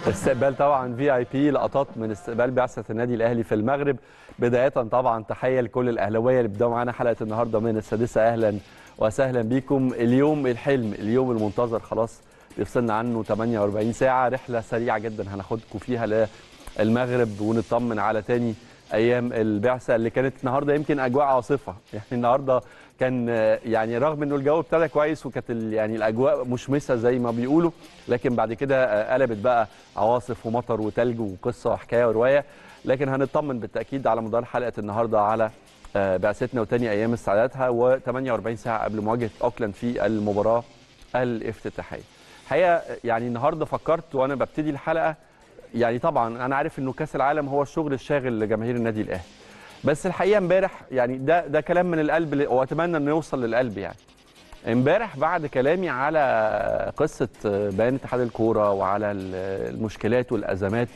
استقبال طبعا VIP، لقطات من استقبال بعثة النادي الأهلي في المغرب. بداية طبعا تحية لكل الأهلاوية اللي بدأوا معانا حلقة النهاردة من السادسة. أهلا وسهلا بيكم. اليوم الحلم، اليوم المنتظر خلاص بيفصلنا عنه 48 ساعة، رحلة سريعة جدا هناخدكم فيها للمغرب ونطمن على تاني أيام البعثة اللي كانت النهاردة يمكن أجواء عاصفة. يعني النهاردة كان يعني رغم انه الجو ابتدى كويس وكانت يعني الاجواء مشمسه زي ما بيقولوا، لكن بعد كده قلبت بقى عواصف ومطر وتلج وقصه وحكايه وروايه. لكن هنطمن بالتاكيد على مدار حلقه النهارده على بعثتنا وتاني ايام استعداداتها و48 ساعه قبل مواجهه اوكلاند في المباراه الافتتاحيه. الحقيقه يعني النهارده فكرت وانا ببتدي الحلقه، يعني طبعا انا عارف انه كاس العالم هو الشغل الشاغل لجماهير النادي الاهلي، بس الحقيقه امبارح يعني ده كلام من القلب واتمنى انه يوصل للقلب. يعني امبارح بعد كلامي على قصه بيان اتحاد الكوره وعلى المشكلات والازمات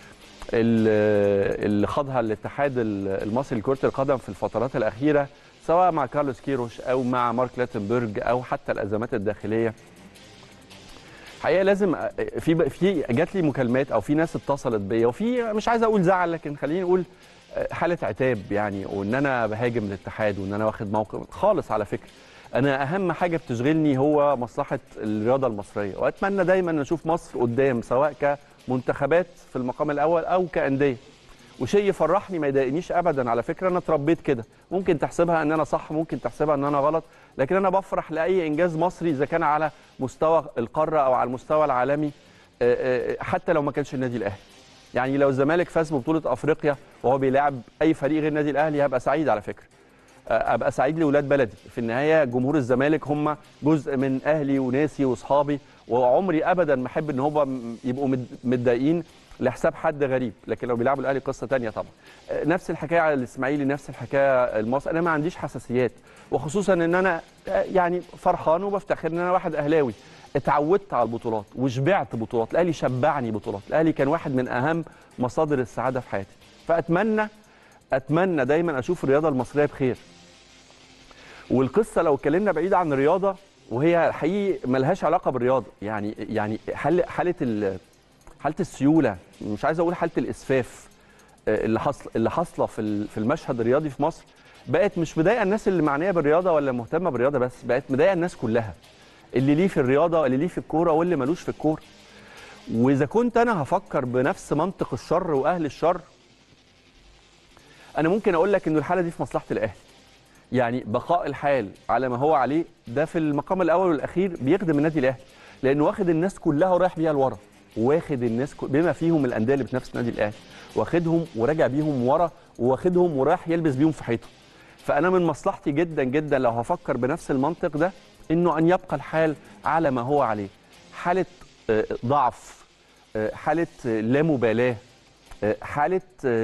اللي خاضها الاتحاد المصري لكره القدم في الفترات الاخيره، سواء مع كارلوس كيروش او مع مارك لاتنبرج او حتى الازمات الداخليه، الحقيقه لازم في جات لي مكالمات او في ناس اتصلت بيا، وفي مش عايز اقول زعل لكن خليني اقول حاله عتاب، يعني وان انا بهاجم الاتحاد وان انا واخد موقف خالص. على فكره انا اهم حاجه بتشغلني هو مصلحه الرياضه المصريه، واتمنى دايما نشوف مصر قدام سواء كمنتخبات في المقام الاول او كانديه، وشيء يفرحني ما يضايقنيش ابدا. على فكره انا اتربيت كده، ممكن تحسبها ان انا صح ممكن تحسبها ان انا غلط، لكن انا بفرح لاي انجاز مصري اذا كان على مستوى القاره او على المستوى العالمي، حتى لو ما كانش النادي الاهلي. يعني لو الزمالك فاز ببطوله افريقيا وهو بيلاعب اي فريق غير النادي الاهلي هبقى سعيد. على فكره ابقى سعيد لاولاد بلدي، في النهايه جمهور الزمالك هم جزء من اهلي وناسي واصحابي، وعمري ابدا ما احب ان هم يبقوا متضايقين لحساب حد غريب. لكن لو بيلعبوا الاهلي قصه ثانيه طبعا. نفس الحكايه على الاسماعيلي، نفس الحكايه المصري. انا ما عنديش حساسيات، وخصوصا ان انا يعني فرحان وبفتخر ان انا واحد اهلاوي اتعودت على البطولات وشبعت بطولات. الاهلي شبعني بطولات، الاهلي كان واحد من اهم مصادر السعاده في حياتي. فاتمنى دايما اشوف الرياضه المصريه بخير. والقصه لو اتكلمنا بعيد عن الرياضه، وهي حقيقي ملهاش علاقه بالرياضه، يعني حاله السيوله، مش عايز اقول حاله الاسفاف اللي حاصله في المشهد الرياضي في مصر، بقت مش مضايقه الناس اللي معنيه بالرياضه ولا مهتمه بالرياضه بس، بقت مضايقه الناس كلها، اللي ليه في الرياضه اللي ليه في الكوره واللي ملوش في الكوره. واذا كنت انا هفكر بنفس منطق الشر واهل الشر، انا ممكن اقول لك ان الحاله دي في مصلحه الاهلي. يعني بقاء الحال على ما هو عليه ده في المقام الاول والاخير بيخدم النادي الاهلي، لانه واخد الناس كلها ورايح بيها لورا، واخد الناس بما فيهم الانديه اللي بتنافس النادي الاهلي، واخدهم وراجع بيهم ورا، واخدهم ورايح يلبس بيهم في حيطه. فانا من مصلحتي جدا جدا لو هفكر بنفس المنطق ده انه ان يبقى الحال على ما هو عليه. حاله ضعف، حاله لا مبالاه، حاله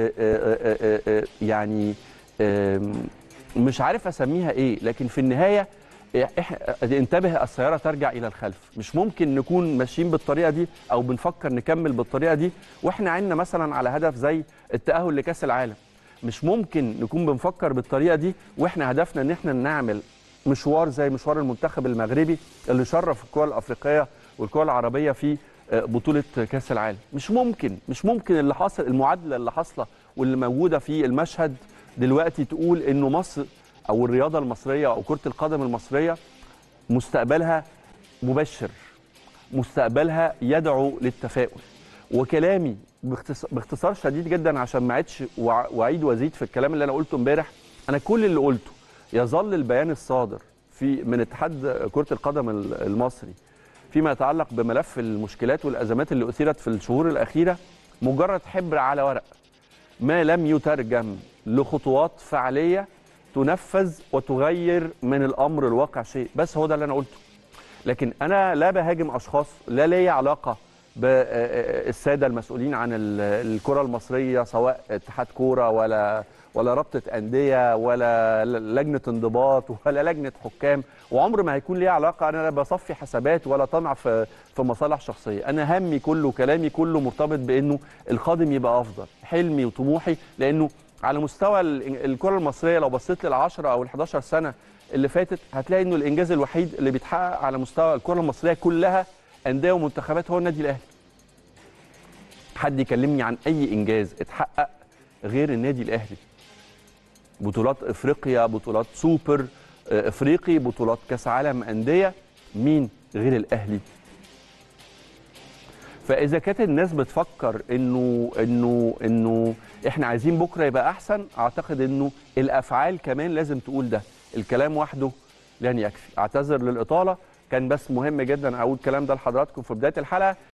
يعني مش عارف اسميها ايه، لكن في النهايه انتبه السياره ترجع الى الخلف. مش ممكن نكون ماشيين بالطريقه دي او بنفكر نكمل بالطريقه دي واحنا عندنا مثلا على هدف زي التاهل لكاس العالم. مش ممكن نكون بنفكر بالطريقه دي واحنا هدفنا ان احنا نعمل مشوار زي مشوار المنتخب المغربي اللي شرف الكره الافريقيه والكره العربيه في بطوله كاس العالم. مش ممكن اللي حاصل، المعادله اللي حاصله واللي موجوده في المشهد دلوقتي تقول انه مصر او الرياضه المصريه او كره القدم المصريه مستقبلها مبشر، مستقبلها يدعو للتفاؤل. وكلامي باختصار شديد جدا عشان ما اعيدش واعيد وازيد في الكلام اللي انا قلته امبارح، انا كل اللي قلته يظل البيان الصادر من اتحاد كره القدم المصري فيما يتعلق بملف المشكلات والازمات اللي اثيرت في الشهور الاخيره مجرد حبر على ورق، ما لم يترجم لخطوات فعاليه تنفذ وتغير من الامر الواقع شيء. بس هو ده اللي انا قلته. لكن انا لا بهاجم اشخاص، لا ليا علاقه بالساده المسؤولين عن الكره المصريه، سواء اتحاد كوره ولا رابطه انديه ولا لجنه انضباط ولا لجنه حكام، وعمر ما هيكون ليا علاقه. انا لا بصفي حسابات ولا طمع في مصالح شخصيه. انا همي كله وكلامي كله مرتبط بانه القادم يبقى افضل، حلمي وطموحي. لانه على مستوى الكره المصريه لو بصيت لل10 او ال11 سنه اللي فاتت هتلاقي انه الانجاز الوحيد اللي بيتحقق على مستوى الكره المصريه كلها انديه ومنتخبات هو النادي الاهلي. حد يكلمني عن اي انجاز اتحقق غير النادي الاهلي. بطولات افريقيا، بطولات سوبر افريقي، بطولات كاس عالم انديه، مين غير الاهلي؟ فاذا كانت الناس بتفكر انه احنا عايزين بكره يبقى احسن، اعتقد انه الافعال كمان لازم تقول ده، الكلام وحده لن يكفي. اعتذر للاطاله، كان بس مهم جدا اقول الكلام ده لحضراتكم في بدايه الحلقه.